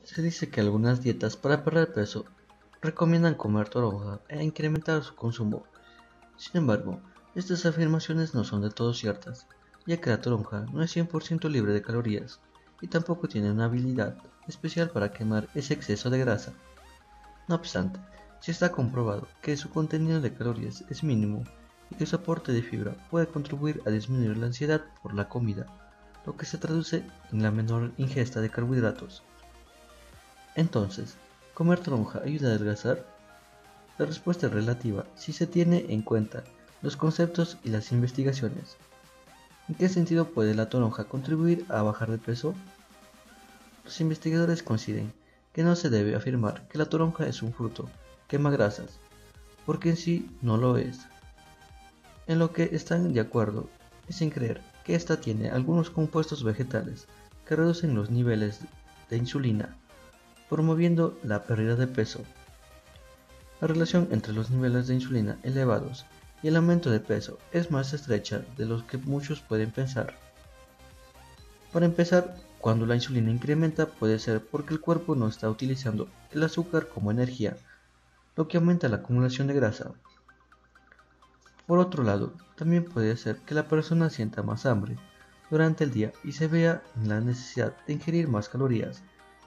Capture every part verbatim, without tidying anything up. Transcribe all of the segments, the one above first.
Se dice que algunas dietas para perder peso recomiendan comer toronja e incrementar su consumo. Sin embargo, estas afirmaciones no son del todo ciertas, ya que la toronja no es cien por ciento libre de calorías y tampoco tiene una habilidad especial para quemar ese exceso de grasa. No obstante, sí está comprobado que su contenido de calorías es mínimo y que su aporte de fibra puede contribuir a disminuir la ansiedad por la comida, lo que se traduce en la menor ingesta de carbohidratos. Entonces, ¿comer toronja ayuda a adelgazar? La respuesta es relativa si se tiene en cuenta los conceptos y las investigaciones. ¿En qué sentido puede la toronja contribuir a bajar de peso? Los investigadores coinciden que no se debe afirmar que la toronja es un fruto que quema grasas, porque en sí no lo es. En lo que están de acuerdo es en creer que ésta tiene algunos compuestos vegetales que reducen los niveles de insulina, promoviendo la pérdida de peso. La relación entre los niveles de insulina elevados y el aumento de peso es más estrecha de lo que muchos pueden pensar. Para empezar, cuando la insulina incrementa puede ser porque el cuerpo no está utilizando el azúcar como energía, lo que aumenta la acumulación de grasa. Por otro lado, también puede ser que la persona sienta más hambre durante el día y se vea en la necesidad de ingerir más calorías.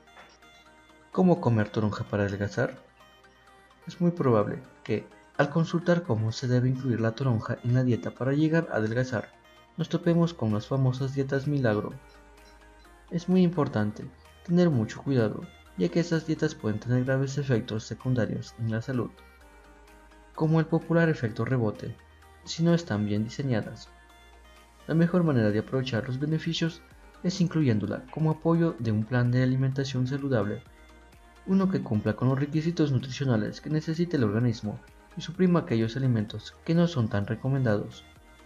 ¿Cómo comer toronja para adelgazar? Es muy probable que, al consultar cómo se debe incluir la toronja en la dieta para llegar a adelgazar, nos topemos con las famosas dietas milagro. Es muy importante tener mucho cuidado, ya que estas dietas pueden tener graves efectos secundarios en la salud, como el popular efecto rebote, si no están bien diseñadas. La mejor manera de aprovechar los beneficios es incluyéndola como apoyo de un plan de alimentación saludable, uno que cumpla con los requisitos nutricionales que necesita el organismo y suprima aquellos alimentos que no son tan recomendados.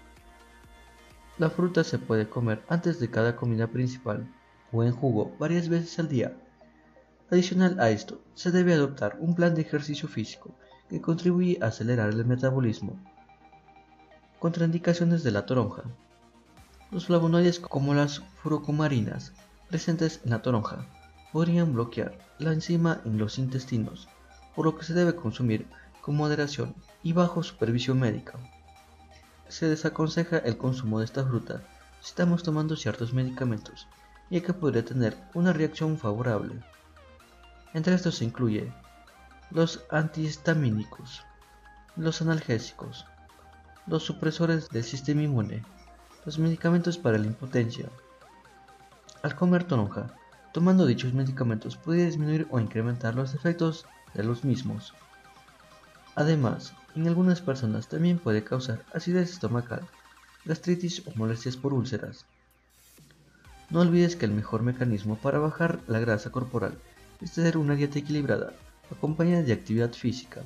La fruta se puede comer antes de cada comida principal o en jugo varias veces al día. Adicional a esto, se debe adoptar un plan de ejercicio físico que contribuye a acelerar el metabolismo. Contraindicaciones de la toronja. Los flavonoides como las furocomarinas presentes en la toronja podrían bloquear la enzima en los intestinos, por lo que se debe consumir con moderación y bajo supervisión médica. Se desaconseja el consumo de esta fruta si estamos tomando ciertos medicamentos, ya que podría tener una reacción favorable. Entre estos se incluye los antihistamínicos, los analgésicos, los supresores del sistema inmune, los medicamentos para la impotencia. Al comer toronja, tomando dichos medicamentos puede disminuir o incrementar los efectos de los mismos. Además, en algunas personas también puede causar acidez estomacal, gastritis o molestias por úlceras. No olvides que el mejor mecanismo para bajar la grasa corporal es tener una dieta equilibrada, acompañada de actividad física.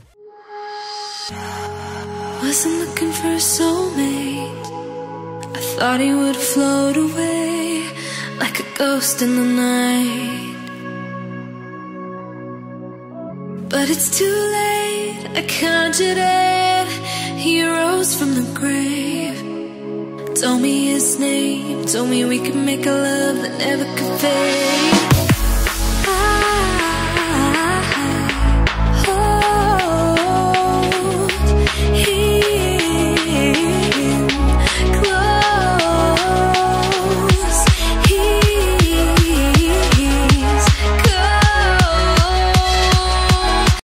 Wasn't looking for a soulmate. I thought he would float away like a ghost in the night. But it's too late, I conjured it. He rose from the grave, told me his name, told me we could make a love that never could fade.